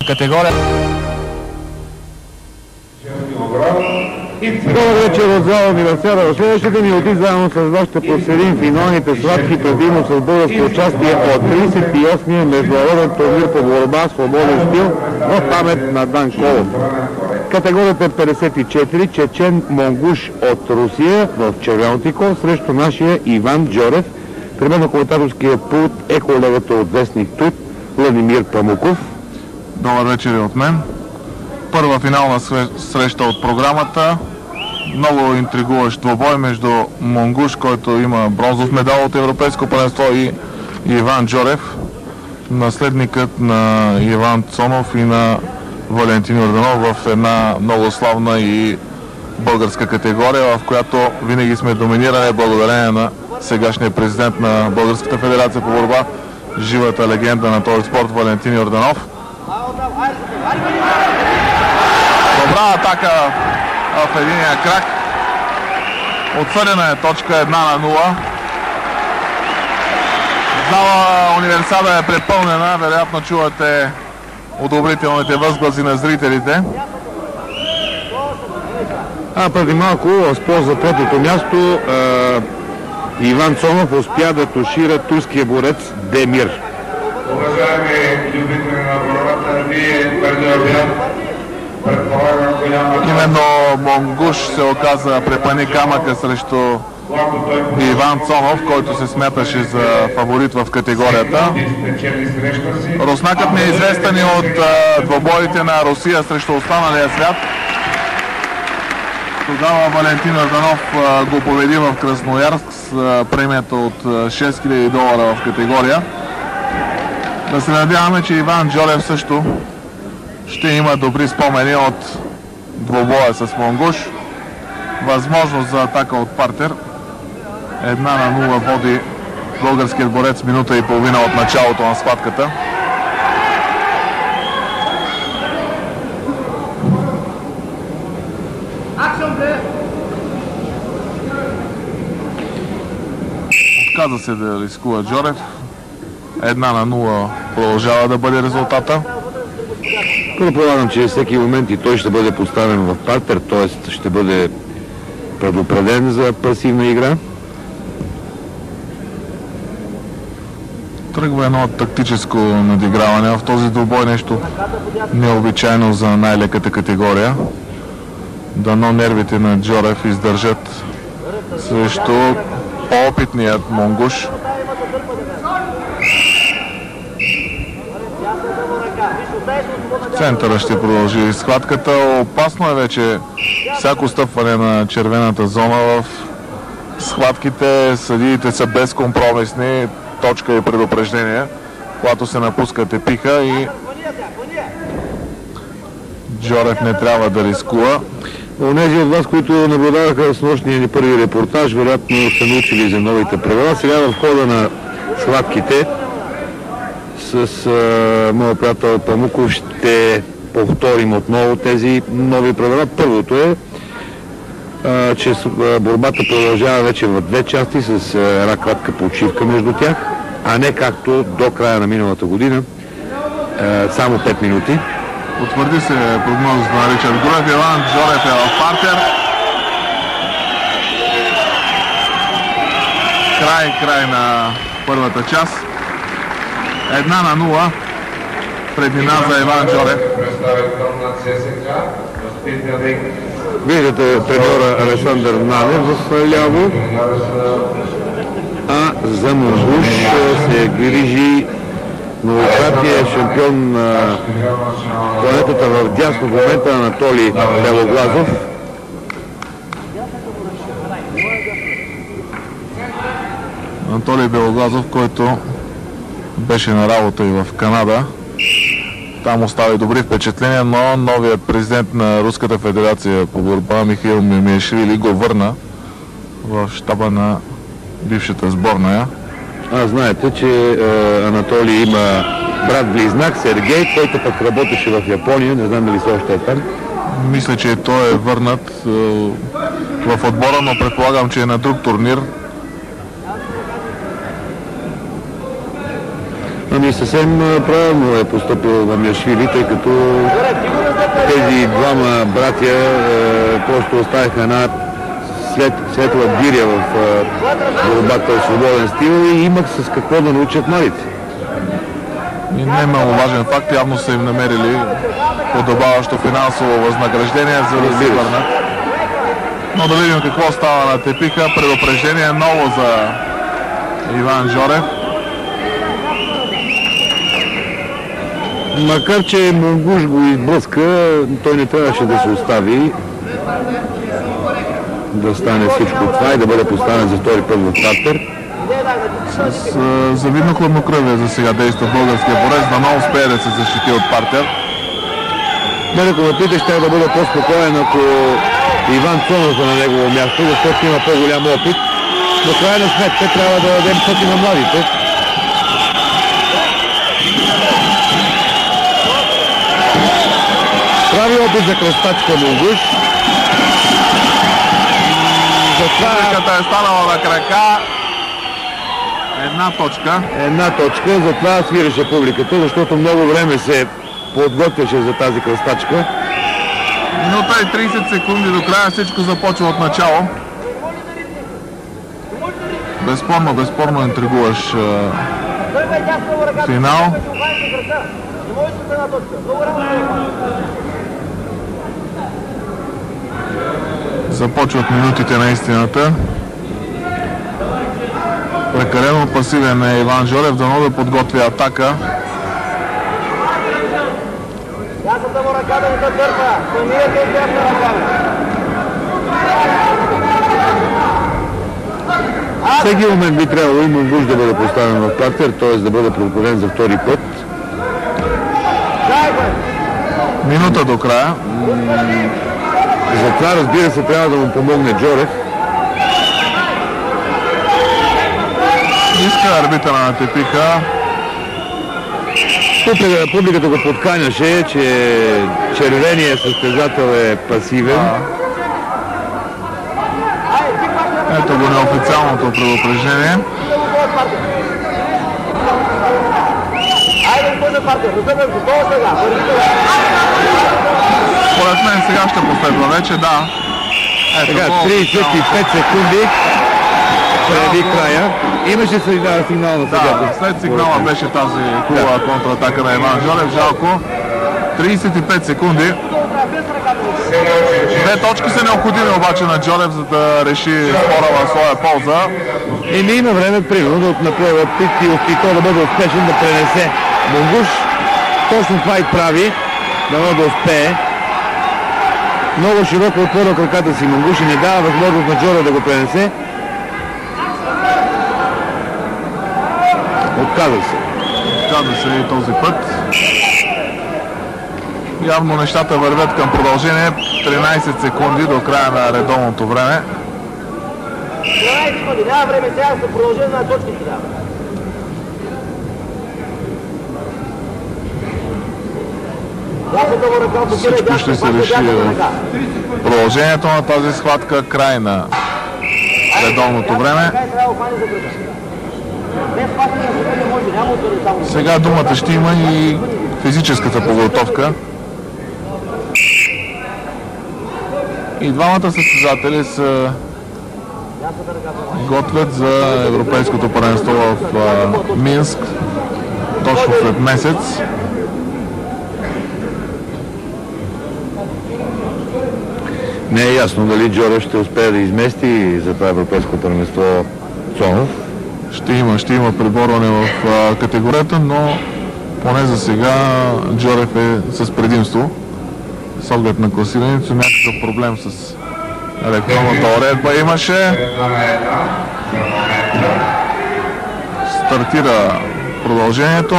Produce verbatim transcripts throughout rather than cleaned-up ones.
категория. Добър вечер от зала Универсиада. В следващите минути заедно с вас ще проследим финалните схватки, предимно с българско участие от тридесет и осмия международен турнир по борба свободен стил в памет на Дан Колов. Категорията е петдесет и четири, Чечен Монгуш от Русия в червено трико срещу нашия Иван Джорев. При мен на коментаторския пулт е колегата от Вестник Тут, Владимир Памуков. Добър вечер и от мен. Първа финална среща от програмата. Много интригуващ двобой между Монгуш, който има бронзов медал от Европейско първенство, и Иван Джорев, наследникът на Иван Цонов и на Валентин Йорданов в една много славна и българска категория, в която винаги сме доминирани благодарение на сегашния президент на Българската федерация по борба, живата легенда на този спорт Валентин Йорданов. Добра атака в единия крак. Отсъдена е точка една на нула. Зала Универсиада е препълнена. Вероятно чувате одобрителните възгласи на зрителите. А преди малко с полза третото място е, Иван Цонов успя да тушира турския борец Демир. Уважаеми любители на борбата, вие преди обяд, предполагам, голяма... Именно Монгуш се оказа препани камъка срещу Иван Цонов, който се смяташе за фаворит в категорията. Руснакът не е известен и от а, двобоите на Русия срещу останалия свят. Тогава Валентин Йорданов а, го победи в Красноярск с а, премията от шест хиляди долара в категория. Да се надяваме, че Иван Джорев също ще има добри спомени от двобоя с Монгуш. Възможност за атака от партер. Една на нула води българският борец минута и половина от началото на схватката. Отказа се да рискува Джорев. Една на нула продължава да бъде резултата. Предполагам, че всеки момент и той ще бъде поставен в партер, т.е. ще бъде предупреден за пасивна игра. Тръгва едно тактическо надиграване в този двубой, нещо необичайно за най-леката категория. Дано нервите на Джорев издържат срещу опитният Монгуш. В центъра ще продължи схватката. Опасно е вече всяко стъпване на червената зона в схватките. Съдиите са безкомпромисни. Точка и предупреждение. Когато се напускат епиха и Джорев не трябва да рискува. Онези от вас, които наблюдаваха с нощния ни първи репортаж, вероятно са научили за новите правила. Сега в хода на схватките с а, моят приятел Памуков ще повторим отново тези нови правила. Първото е, а, че борбата продължава вече в две части с а, една кратка почивка между тях, а не както до края на миналата година, а, само пет минути. Утвърди се прогнозата на Ричард Груев. Иван Джорев е в партер. Край, край на първата част. Една на нула. Преднина за Иван Джорев. Виждате треньора Александър Нанев в ляво, а за Монгуш се грижи многократният шампион на планетата в дясно в момента Анатолий Белоглазов. Анатолий Белоглазов, който беше на работа и в Канада. Там остави добри впечатления, но новият президент на Руската федерация по борба Михаил Мемиашвили го върна в щаба на бившата сборная. А знаете, че е, Анатолий има брат-близнак Сергей, който пък работеше в Япония, не знам дали се още е там. Мисля, че той е върнат е, в отбора, но предполагам, че е на друг турнир. Ами съвсем правилно е поступил Мамиашвили, тъй като тези двама братя е, просто оставиха една след, светла гиря в е, борбата в свободен стил и имах с какво да научат младите. И не е маловажен факт, явно са им намерили подобаващо финансово възнаграждение, за да се върнат. Но да видим какво става на Тепиха. Предупреждение ново за Иван Жорев. Макар че Монгуш го изблъска, той не трябваше да се остави да стане всичко това и да бъде поставен за втори път в партер. С а, завидно хладнокръвие за сега действа българския борец, да не успее да се защити от партер. Мен ако ме питаш, ще да бъда по-спокоен, ако Иван Цонов е на негово място, защото има по-голям опит. Но крайна сметка трябва да дадем пъти на младите. Прави опит за кръстачка Монгуш. Публиката е станала на крака. Една точка. Една точка, затова свиреше публиката, защото много време се подготвяше за тази кръстачка. Минута и трийсет секунди до края, всичко започва от начало. Безспорно, безспорно интригуваш е, финал. Започват минутите на истината. Прекалено пасивен е Иван Жорев, дано да подготви атака. Всеки момент би трябвало и Монгуш да бъде поставен в партер, т.е. да бъде проверен за втори път. Минута до края. За това, разбира се, трябва да му помогне Джорев. Иска арбитъра на Тепиха. Публиката, публиката го подканяше, че червеният състезател е пасивен. А. Ето го неофициалното предупреждение. Според мен сега ще последва вече, да. Ето, така, трийсет и пет секунди преди края. Имаше сигнал, сигнал на съдята. Да, след сигнала беше тази хубава да. контратака на Иван Жорев. Жалко. трийсет и пет секунди. Две точки са необходими обаче на Джорев, за да реши спора в своя полза. И не има време, примерно, да направи опит и опитал да бъде успешен да пренесе Монгуш. Точно това и прави, да може да успее. Много широко отворил краката си Монгуш и не дава възможност на Джорев да го пренесе. Отказа се. Отказа се и този път. Явно нещата вървят към продължение. тринайсет секунди до края на редовното време. тринайсет секунди, няма време сега да се продължим на точките. Всичко ще се реши в продължението на тази схватка, край на редовното време. Сега думата ще има и физическата подготовка. И двамата състезатели се готвят за Европейското първенство в Минск точно след месец. Не е ясно дали Джорев ще успее да измести за това Европейско първенство Цонов. Ще има, ще има преборване в а, категорията, но поне за сега Джорев е с предимство. С оглед на класирането, някакъв проблем с електронната уредба имаше. Стартира продължението.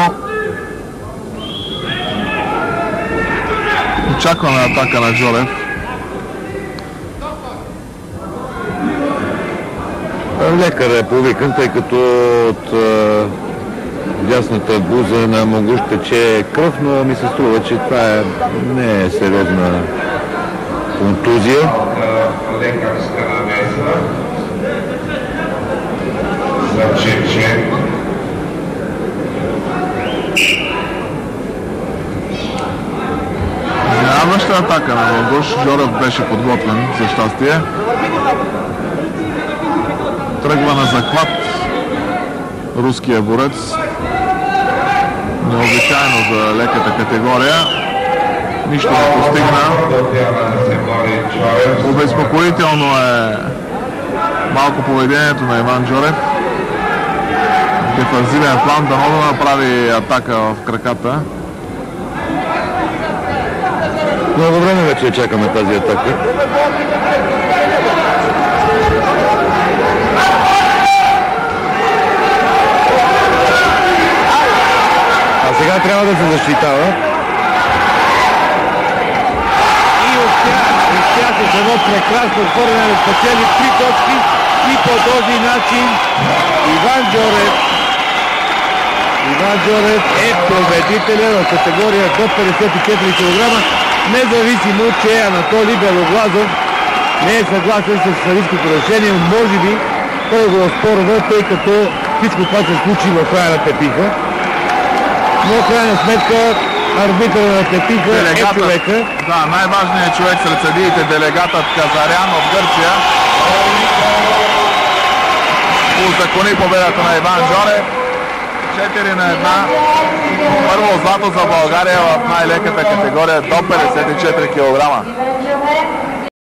Очакваме атака на Джорев. Лекар е повикан, тъй като от е, дясната буза на Монгуш тече кръв, но ми се струва, че това е, не е сериозна контузия. Лекарска намеса за Чечен. Изненадваща атака на Мангуш. Жорев беше подготвен, за щастие. Тръгва на захват руския борец. Необичайно за леката категория. Нищо не постигна. Обезпокоително е малко поведението на Иван Джорев. Дефанзивен план, да мога да направи атака в краката. Много време вече чакаме тази атака. А сега трябва да се защитава. И успя, успя с едно прекрасно отворене да спечели три точки и по този начин Иван Джорев Иван Джорев е победителя в категория до петдесет и четири килограма, независимо, че Анатолий Белоглазов не е съгласен с съдийското решение. Може би той го оспорва, тъй като всичко това се случи в края на Тепиха. Но в крайна сметка арбитъра на Тепиха е човека. Да, най-важният човек сред съдиите, делегатът Казарян от Гърция. Узакони победата на Иван Джорев. четири на една. Първо злато за България в най-леката категория до петдесет и четири килограма.